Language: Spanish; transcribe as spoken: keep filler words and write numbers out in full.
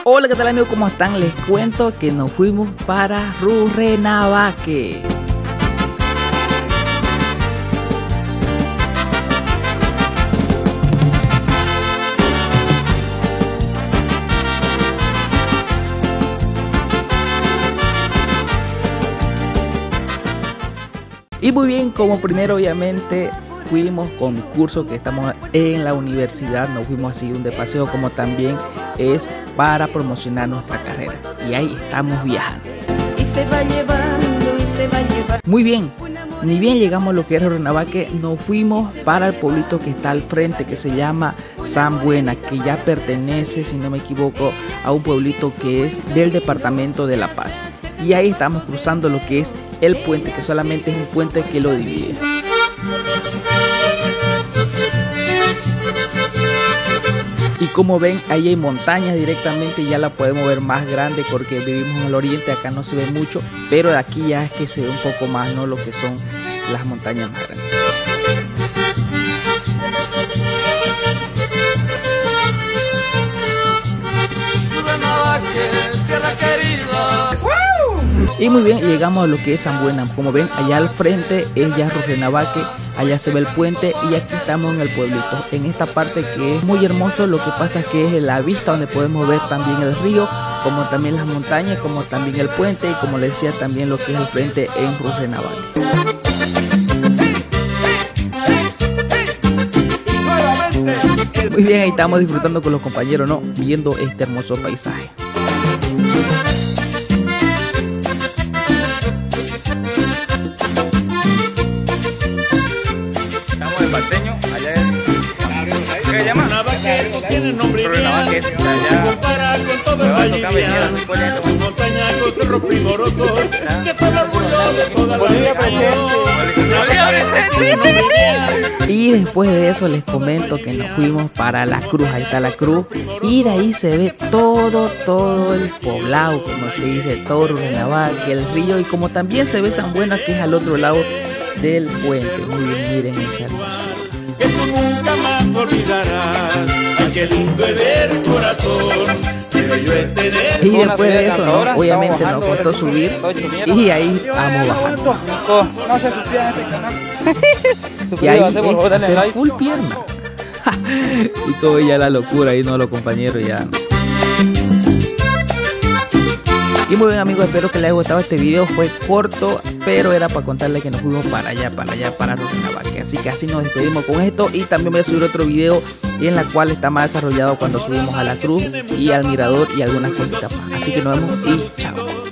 Hola, ¿qué tal amigos? ¿Cómo están? Les cuento que nos fuimos para Rurrenabaque. Y muy bien, como primero obviamente fuimos con curso que estamos en la universidad, nos fuimos así un de paseo, como también es para promocionar nuestra carrera. Y ahí estamos viajando. Y se va llevando, y se va llevando. Muy bien, ni bien llegamos a lo que es Rurrenabaque, nos fuimos para el pueblito que está al frente, que se llama San Buena, que ya pertenece, si no me equivoco, a un pueblito que es del departamento de La Paz. Y ahí estamos cruzando lo que es el puente, que solamente es un puente que lo divide. Y como ven, ahí hay montañas directamente, ya la podemos ver más grande porque vivimos en el oriente, acá no se ve mucho, pero de aquí ya es que se ve un poco más, ¿no? Lo que son las montañas más grandes. Y muy bien, llegamos a lo que es San Buena. Como ven, allá al frente es ya Rurrenabaque, allá se ve el puente y aquí estamos en el pueblito, en esta parte que es muy hermoso. Lo que pasa es que es la vista donde podemos ver también el río, como también las montañas, como también el puente y como les decía también lo que es el frente en Rurrenabaque. Muy bien, ahí estamos disfrutando con los compañeros, ¿no? Viendo este hermoso paisaje. Estamos en Paseño, allá en... ¿Qué se llama? Rurrenabaque no tiene nombre. Rurrenabaque, allá... Compara con todo el Valle Indiano, montaña con cerros primorosos, que fue el orgullo de toda la Bolivia presente. Bolivia presente. Y después de eso les comento que nos fuimos para la cruz, ahí está la cruz, y de ahí se ve todo, todo el poblado, como se dice, todo Rurrenabaque, el río, y como también se ve San Buena, que es al otro lado del puente. Muy bien, miren esa hermosura. Que tú nunca más olvidarás, ay, qué lindo es el corazón. Y después de eso, ¿no? Obviamente nos costó subir y ahí vamos bajando. No se suscriban a este canal. Y ahí es hacer full pierna. Y todo ya la locura ahí, no, los compañeros ya. Y muy bien amigos, espero que les haya gustado este video. Fue corto, pero era para contarles que nos fuimos para allá, para allá, para Rurrenabaque. Así que así nos despedimos con esto. Y también voy a subir otro video en la cual está más desarrollado cuando subimos a la cruz y al mirador y algunas cositas más. Así que nos vemos y chao.